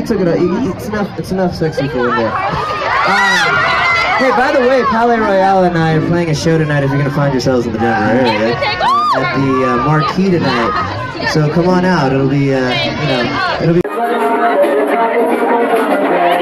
took it off. It's enough sexy for one day. Hey, by the way, Palais Royale and I are playing a show tonight if you're going to find yourselves in the Denver area. At the Marquee tonight. So come on out. It'll be, it'll be...